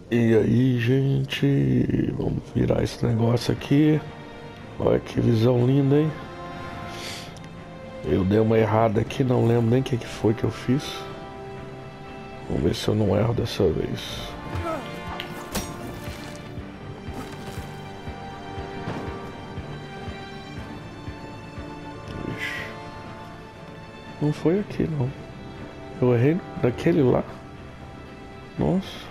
E aí, gente, vamos virar esse negócio aqui. Olha que visão linda, hein? Eu dei uma errada aqui, não lembro nem o que foi que eu fiz. Vamos ver se eu não erro dessa vez. Ixi. Não foi aqui, não. Eu errei daquele lá. Nossa.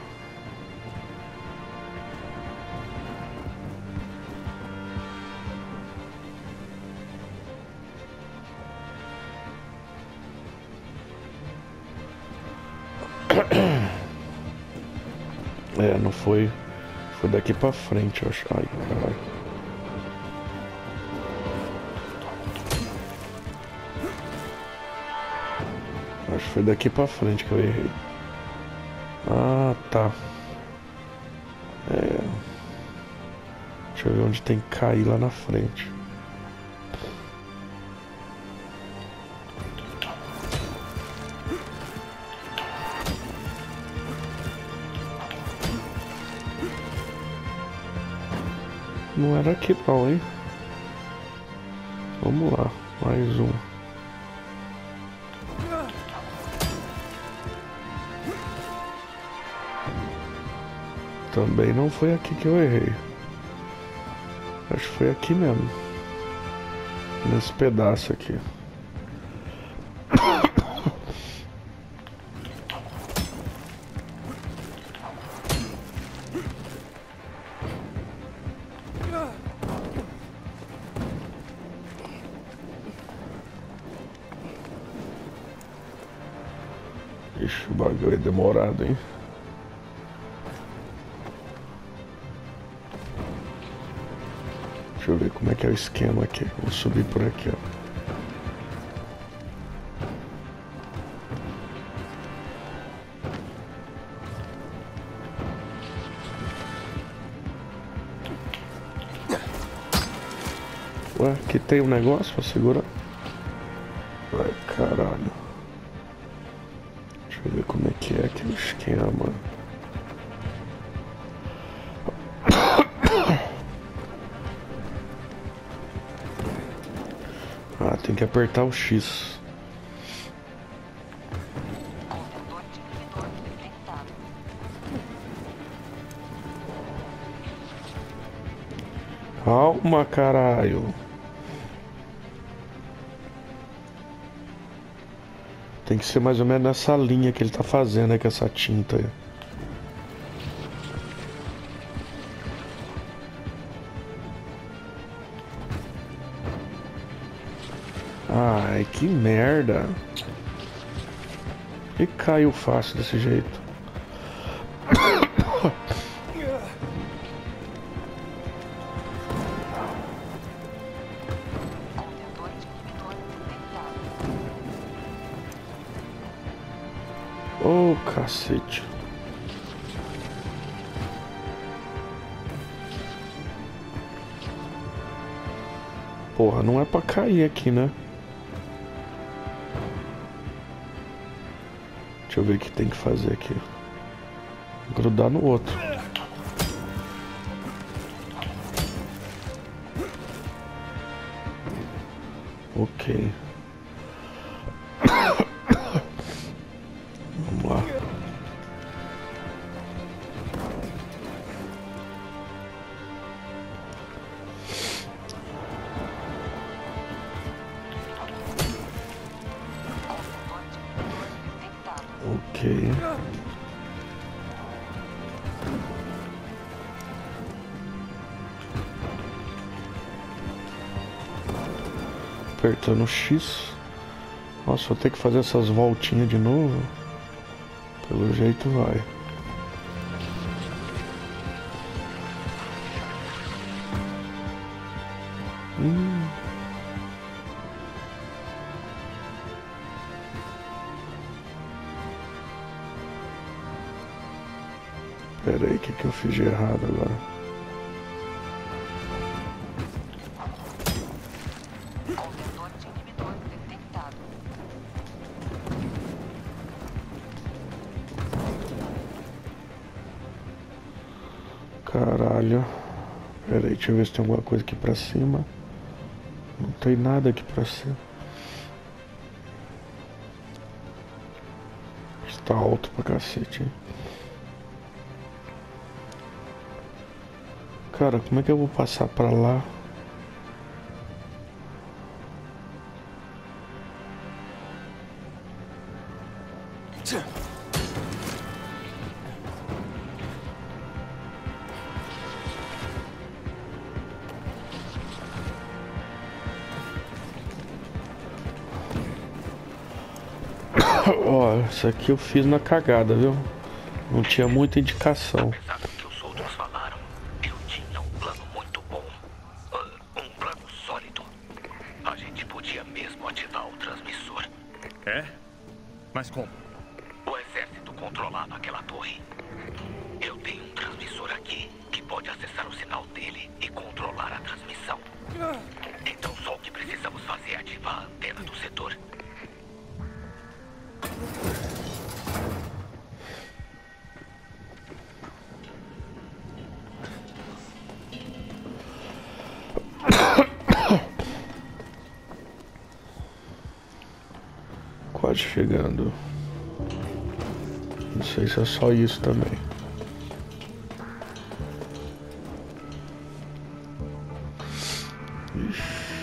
É, não foi. Foi daqui pra frente, eu acho. Ai, caralho. Acho que foi daqui pra frente que eu errei. Ah, tá. É. Deixa eu ver onde tem que cair lá na frente. Não era aqui não, hein? Vamos lá, mais um. Também não foi aqui que eu errei. Acho que foi aqui mesmo. Nesse pedaço aqui. Ixi, o bagulho é demorado, hein? Deixa eu ver como é que é o esquema aqui. Vou subir por aqui, ó. Ué, aqui tem um negócio pra segurar? Ai, caralho. Deixa eu ver como é que é aqui o esquema. Ah, tem que apertar o X. Calma, caralho. Tem que ser mais ou menos nessa linha que ele tá fazendo aí com essa tinta aí. Ai, que merda. E caiu fácil desse jeito. Oh, cacete. Porra, não é pra cair aqui, né? Deixa eu ver o que tem que fazer aqui. Grudar no outro. Ok. Vamos lá. Ok. Apertando o X. Nossa, vou ter que fazer essas voltinhas de novo. Pelo jeito vai. Pera aí, o que eu fiz de errado agora? Caralho. Pera aí, deixa eu ver se tem alguma coisa aqui pra cima. Não tem nada aqui pra cima. Está alto pra cacete, hein? Cara, como é que eu vou passar pra lá? Ó, isso aqui eu fiz na cagada, viu? Não tinha muita indicação. Apesar do que os outros falaram, eu tinha um plano muito bom. Um plano sólido. A gente podia mesmo ativar o transmissor. É? Mas como? O exército controlava aquela torre. Eu tenho um transmissor aqui que pode acessar o sinal dele e controlar a transmissão. Então só o que precisamos fazer é ativar a antena do setor. Quase chegando. Não sei se é só isso também. Ixi.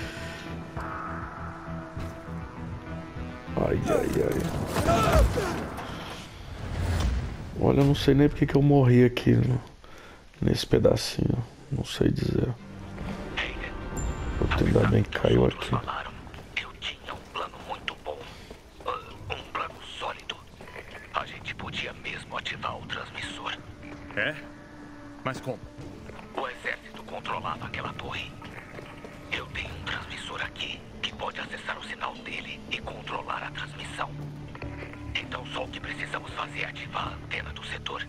Ai, ai, ai. Olha, eu não sei nem porque que eu morri aqui nesse pedacinho. Não sei dizer. Ainda bem que caiu aqui. Eu tinha um plano muito bom. Um plano sólido. A gente podia mesmo ativar o transmissor. É? Mas como? O exército controlava aquela torre. Eu tenho um transmissor aqui que pode acessar o sinal dele e controlar a transmissão. Então só o que precisamos fazer é ativar a antena do setor.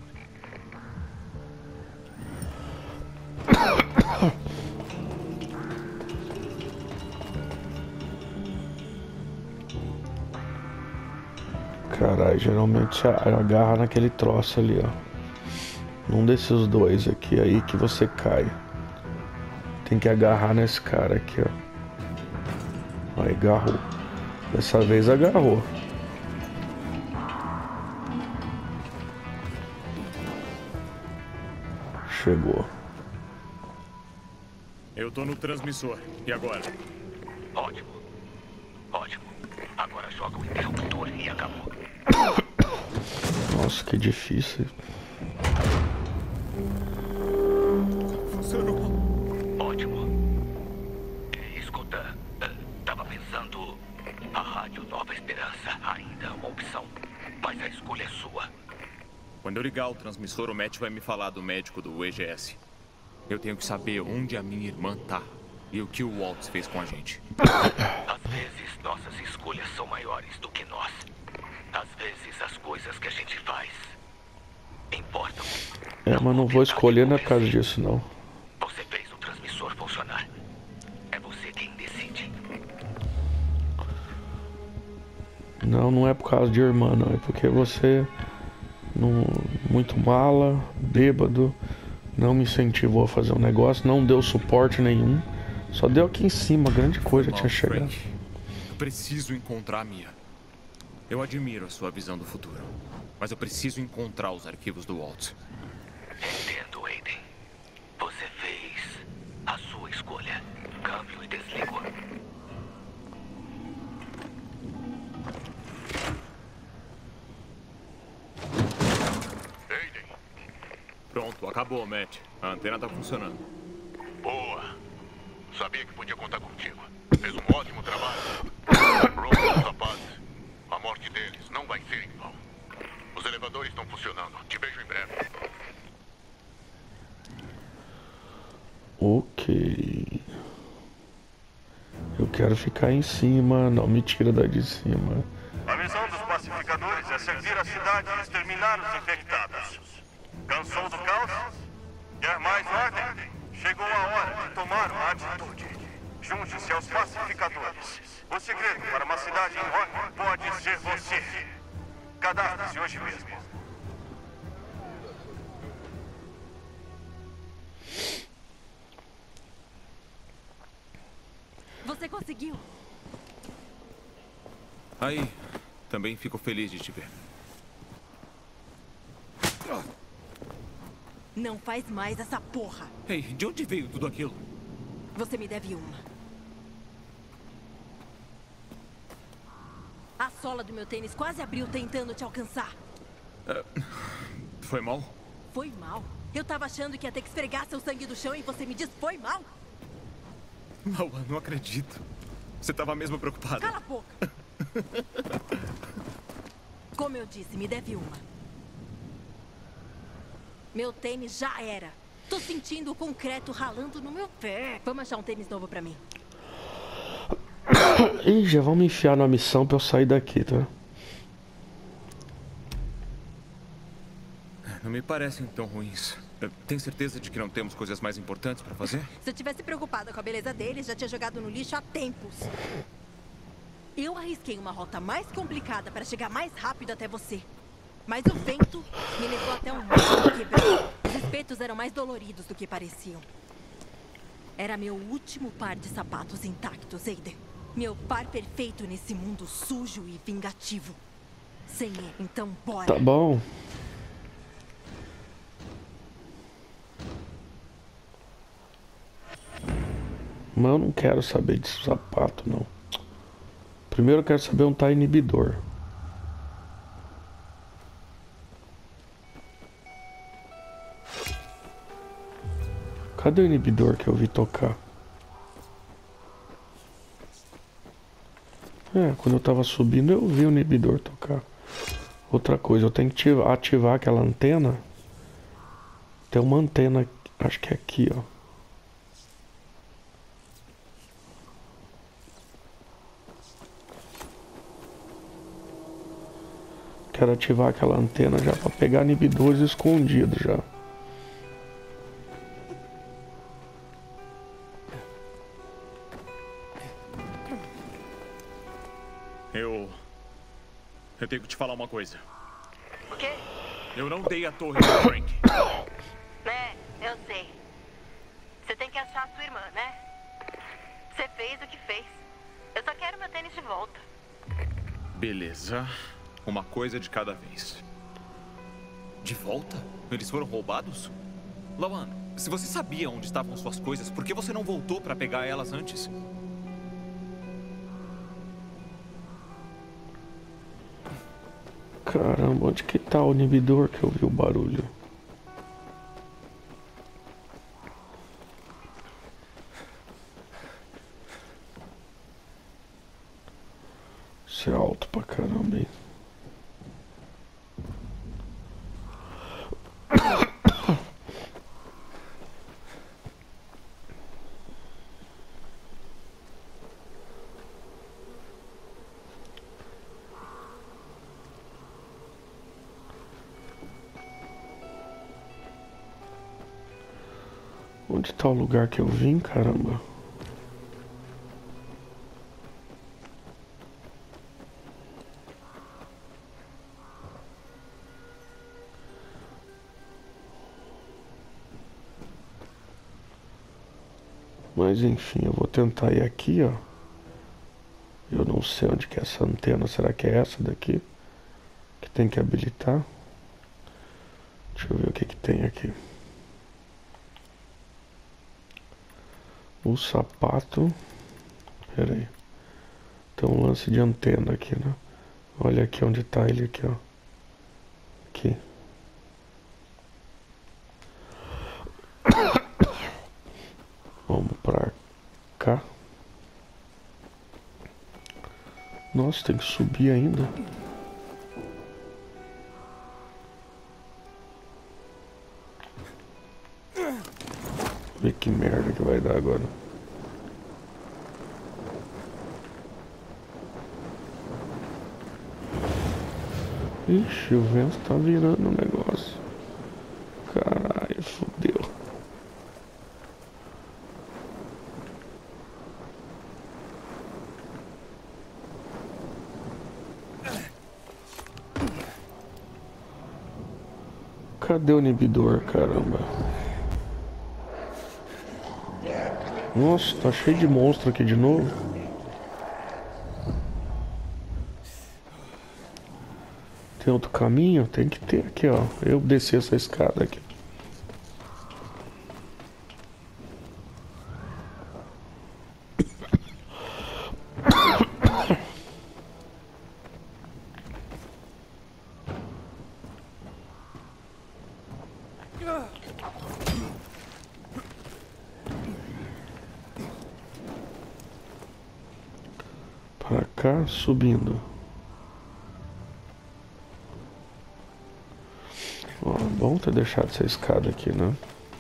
Caralho, geralmente você agarra naquele troço ali, ó. Num desses dois aqui, aí que você cai. Tem que agarrar nesse cara aqui, ó. Aí, agarrou. Dessa vez agarrou. Chegou. Eu tô no transmissor. E agora? Ótimo. Ótimo. Agora joga o interruptor e acabou. Nossa, que difícil. Funcionou. Ótimo. Escuta, tava pensando... A rádio Nova Esperança ainda é uma opção. Mas a escolha é sua. Quando eu ligar o transmissor, o Matt vai me falar do médico do EGS. Eu tenho que saber onde a minha irmã tá. E o que o Waltz fez com a gente. Às vezes, nossas escolhas são maiores do que nós. Às vezes, as coisas que a gente faz importam. É, mas não vou escolher não é por causa disso, não. Você fez o transmissor funcionar. É você quem decide. Não, não é por causa de irmã, não. É porque você, muito mala, bêbado, não me incentivou a fazer um negócio, não deu suporte nenhum. Só deu aqui em cima, grande coisa tinha chegado. Eu preciso encontrar a Mia. Eu admiro a sua visão do futuro. Mas eu preciso encontrar os arquivos do Waltz. Entendo, Aiden. Você fez a sua escolha. Câmbio e desligo. Aiden. Pronto, acabou, Matt. A antena tá funcionando. Boa. Sabia que podia contar contigo. Fez um ótimo trabalho. Rose e os rapazes. A morte deles não vai ser em vão. Os elevadores estão funcionando. Te vejo em breve. Ok. Eu quero ficar em cima, não me tira daí de cima. A missão dos pacificadores é servir a cidade e exterminar os infectados. Cansou do caos? Quer mais ordem? Chegou a hora de tomar uma atitude. Junte-se aos pacificadores. O segredo para uma cidade em ordem pode ser você. Cadastre-se hoje mesmo. Você conseguiu. Aí, também fico feliz de te ver. Não faz mais essa porra. Ei, de onde veio tudo aquilo? Você me deve uma. A sola do meu tênis quase abriu tentando te alcançar. Foi mal? Foi mal? Eu tava achando que ia ter que esfregar seu sangue do chão e você me diz foi mal? Lawan, não acredito. Você tava mesmo preocupada. Cala a boca. Como eu disse, me deve uma. Meu tênis já era. Tô sentindo o concreto ralando no meu pé. Vamos achar um tênis novo pra mim. Ih, já vão me enfiar na missão pra eu sair daqui, tá? Não me parecem tão ruins. Tem certeza de que não temos coisas mais importantes pra fazer? Se eu tivesse preocupada com a beleza deles, já tinha jogado no lixo há tempos. Eu arrisquei uma rota mais complicada para chegar mais rápido até você. Mas o vento me levou até um muro quebrado. Os espetos eram mais doloridos do que pareciam. Era meu último par de sapatos intactos, Aiden. Meu par perfeito nesse mundo sujo e vingativo. Sem ele, então bora. Tá bom. Mas eu não quero saber de sapato, não. Primeiro eu quero saber onde tá o inibidor. Cadê o inibidor que eu vi tocar? Quando eu tava subindo eu vi o inibidor tocar. Outra coisa, eu tenho que ativar aquela antena. Tem uma antena, acho que é aqui, ó. Quero ativar aquela antena já pra pegar inibidores escondidos já. Eu tenho que te falar uma coisa. O quê? Eu não dei a torre pro Frank. Eu sei. Você tem que achar a sua irmã, né? Você fez o que fez. Eu só quero meu tênis de volta. Beleza. Uma coisa de cada vez. De volta? Eles foram roubados? Lawan, se você sabia onde estavam suas coisas, por que você não voltou pra pegar elas antes? Caramba, onde que tá o inibidor que eu vi o barulho? Isso é alto pra caramba, hein? Onde tá o lugar que eu vim, caramba? Mas enfim, eu vou tentar ir aqui, ó. Eu não sei onde que é essa antena. Será que é essa daqui? Que tem que habilitar? Deixa eu ver o que que tem aqui. O sapato. Pera aí. Tem um lance de antena aqui, né? Olha aqui onde tá ele aqui, ó. Aqui. Vamos pra cá. Nossa, tem que subir ainda. Vê que merda que vai dar agora. Ixi, o vento tá virando o negócio. Caralho, fodeu. Cadê o inibidor, caramba? Nossa, tá cheio de monstro aqui de novo. Tem outro caminho? Tem que ter aqui, ó. Eu desci essa escada aqui. Pra cá, subindo. Ó, bom ter deixado essa escada aqui, né?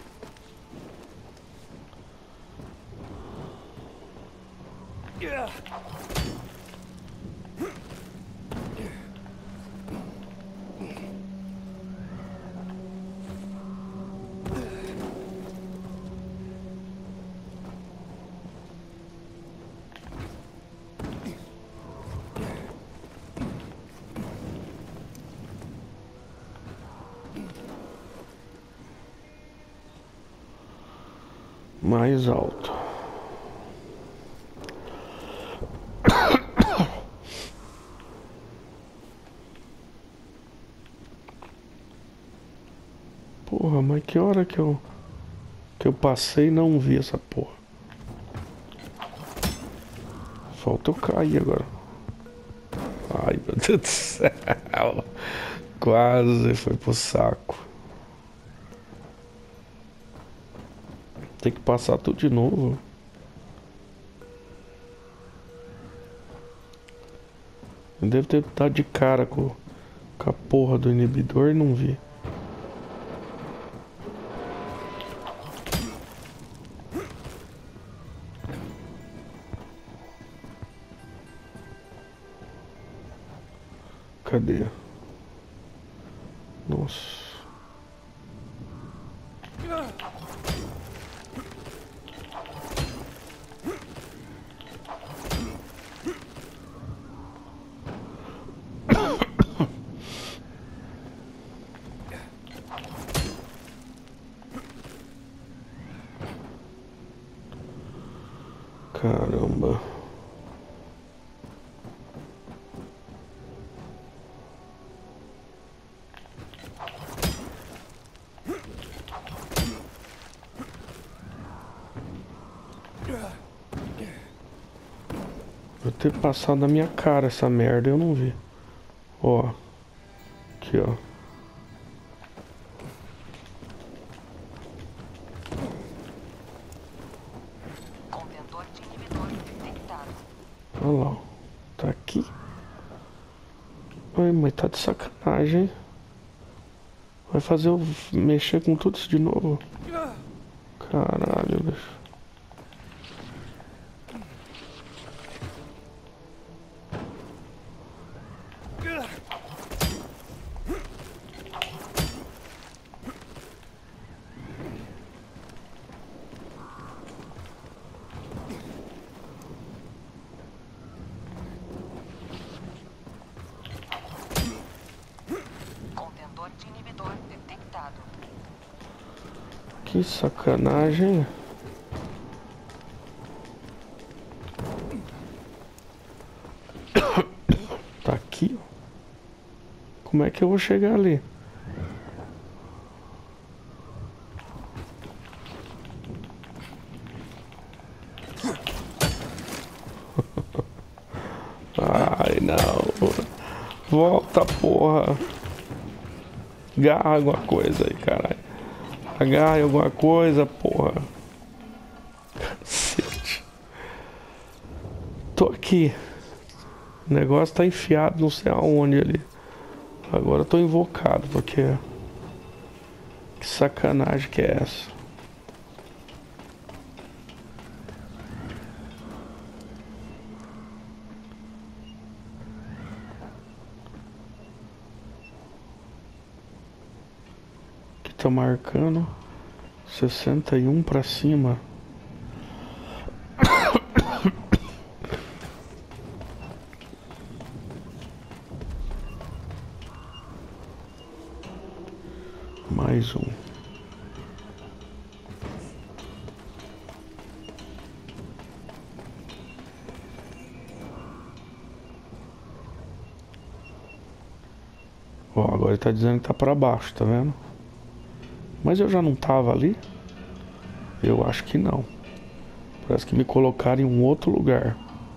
Mais alto. Porra, mas que hora que eu passei e não vi essa porra. Falta eu cair agora. Ai, meu Deus do céu. Quase foi pro saco. Tem que passar tudo de novo. Eu devo ter dado de cara com a porra do inibidor e não vi. Cadê? Nossa. Caramba. Vou ter passado na minha cara essa merda, eu não vi. Ó. Aqui, ó. Contentor de inibidor detectado. Olha lá, ó. Tá aqui. Ai, mas tá de sacanagem, hein? Vai fazer eu mexer com tudo isso de novo. Caralho, bicho. Contentor de inibidor detectado. Que sacanagem. Tá aqui, ó. Como é que eu vou chegar ali? Ai, não. Volta, porra. Agarra alguma coisa aí, caralho. Agarra alguma coisa, porra. Cacete. Tô aqui. O negócio tá enfiado não sei aonde ali. Agora eu tô invocado, porque... Que sacanagem que é essa? Aqui tá marcando 61 pra cima. Mais um. Ó, agora ele tá dizendo que tá pra baixo, tá vendo? Mas eu já não tava ali? Eu acho que não. Parece que me colocaram em um outro lugar.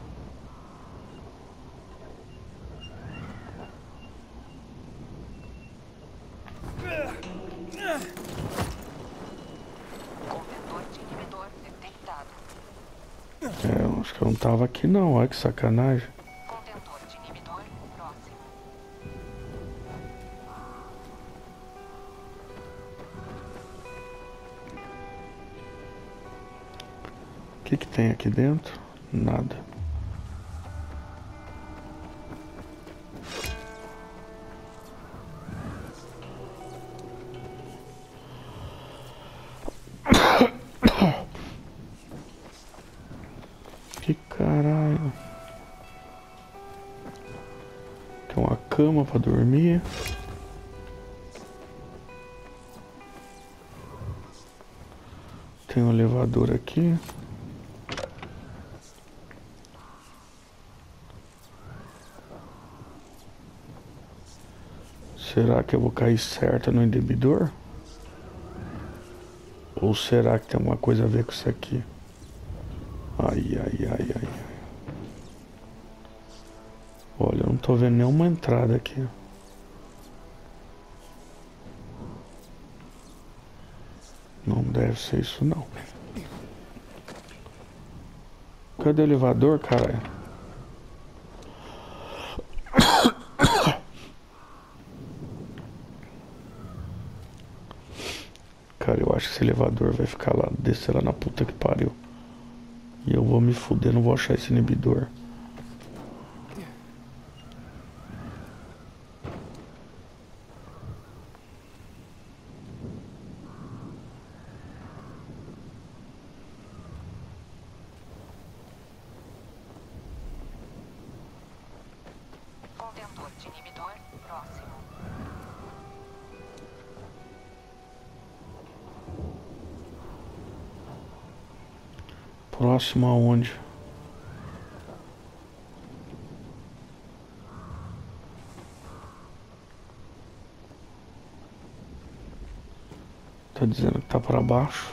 Contentor de inibidor detectado. É, eu acho que eu não tava aqui não, olha que sacanagem. Contentor de inibidor próximo. O que que tem aqui dentro? Nada. Que caralho. Tem uma cama pra dormir. Tem um elevador aqui. Será que eu vou cair certo no inibidor? Ou será que tem alguma coisa a ver com isso aqui? Ai, ai, ai, ai. Olha, eu não tô vendo nenhuma entrada aqui. Não deve ser isso não. Cadê o elevador, caralho? Cara, eu acho que esse elevador vai ficar lá, descer lá na puta que pariu. E eu vou me fuder, não vou achar esse inibidor. Contentor de inibidor próximo. Próximo aonde? Tá dizendo que tá pra baixo.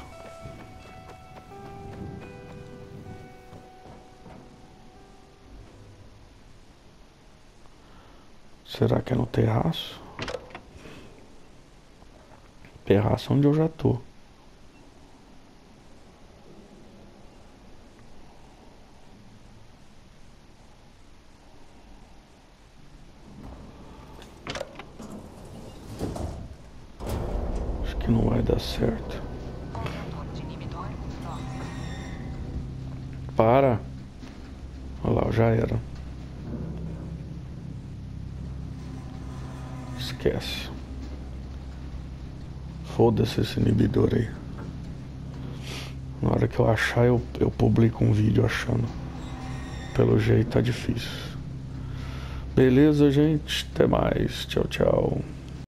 Será que é no terraço? Terraço onde eu já tô. Acho que não vai dar certo. Contentor de inibidor próximo. Para. Olha lá, já era. Esquece. Foda-se esse inibidor aí. Na hora que eu achar, eu publico um vídeo achando. Pelo jeito tá difícil. Beleza, gente? Até mais. Tchau, tchau.